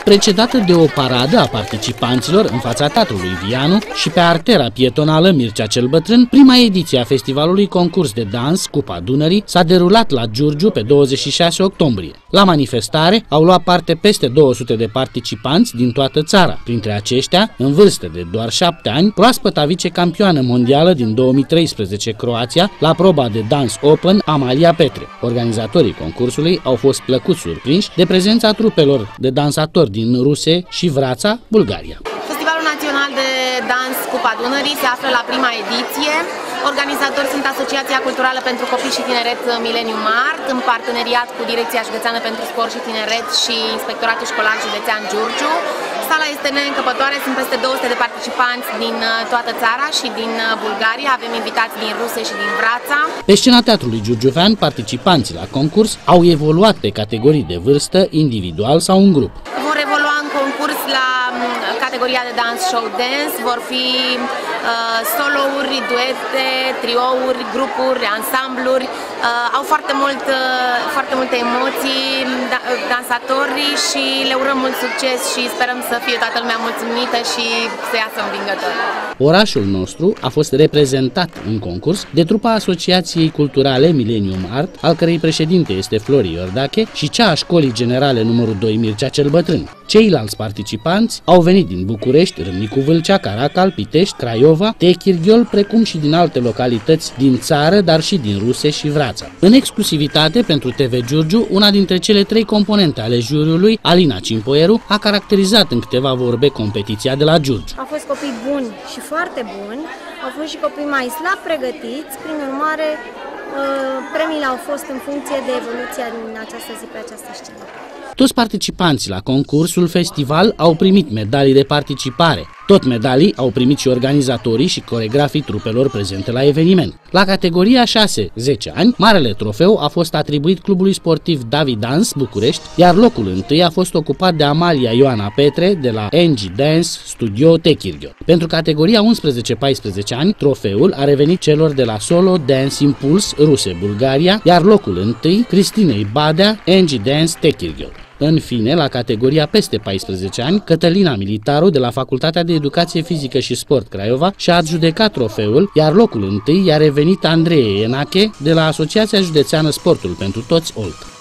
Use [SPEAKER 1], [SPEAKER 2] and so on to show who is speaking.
[SPEAKER 1] precedată de o paradă a participanților în fața Teatrului Vianu și pe artera pietonală Mircea cel Bătrân. Prima ediție a festivalului concurs de dans Cupa Dunării s-a derulat la Giurgiu pe 26 octombrie. La manifestare au luat parte peste 200 de participanți din toată țara, printre aceștia, în vârstă de doar 7 ani, proaspăta vicecampioană mondială din 2013 Croația la proba de dans Open Amalia Petre. Organizatorii concursului au fost plăcut surprinși de prezența trupelor de dansatori din Ruse și Vrața, Bulgaria.
[SPEAKER 2] Festivalul Național de Dans Cupa Dunării se află la prima ediție. Organizatori sunt Asociația Culturală pentru Copii și Tineret Millennium Art, în parteneriat cu Direcția Județeană pentru Sport și Tineret și Inspectoratul Școlar Județean Giurgiu. Sala este neîncăpătoare, sunt peste 200 de participanți din toată țara și din Bulgaria, avem invitați din Ruse și din Vrața.
[SPEAKER 1] Pe scena Teatrului Giurgiuvean, participanții la concurs au evoluat pe categorii de vârstă, individual sau în grup.
[SPEAKER 2] Vor evolua în concurs la categoria de dans show dance, vor fi solouri, duete, triouri, grupuri, ansambluri. Au foarte multe emoții dansatorii și le urăm mult succes și sperăm să fie toată lumea mulțumită și să iasă învingător.
[SPEAKER 1] Orașul nostru a fost reprezentat în concurs de trupa Asociației Culturale Millennium Art, al cărei președinte este Flori Iordache, și cea a Școlii Generale numărul 2 Mircea cel Bătrân. Ceilalți participanți au venit din București, Râmnicu Vâlcea, Caracal, Pitești, Craiova, Techirghiol, precum și din alte localități din țară, dar și din Ruse și Vrața. În exclusivitate pentru TV Giurgiu, una dintre cele 3 componente ale juriului, Alina Cimpoieru, a caracterizat în câteva vorbe competiția de la Giurgiu.
[SPEAKER 3] Au fost copii buni și foarte buni, au fost și copii mai slab pregătiți, prin urmare premiile au fost în funcție de evoluția din această zi pe această scenă.
[SPEAKER 1] Toți participanții la concursul festival au primit medalii de participare. Tot medalii au primit și organizatorii și coregrafii trupelor prezente la eveniment. La categoria 6-10 ani, marele trofeu a fost atribuit clubului sportiv Davidans București, iar locul întâi a fost ocupat de Amalia Ioana Petre de la NG Dance Studio Techirghiol. Pentru categoria 11-14 ani, trofeul a revenit celor de la Solo Dance Impulse Ruse, Bulgaria, iar locul întâi Cristinei Badea, NG Dance Techirghiol. În fine, la categoria peste 14 ani, Cătălina Militaru de la Facultatea de Educație Fizică și Sport Craiova și-a adjudecat trofeul, iar locul întâi i-a revenit Andrei Enache de la Asociația Județeană Sportul pentru Toți Olt.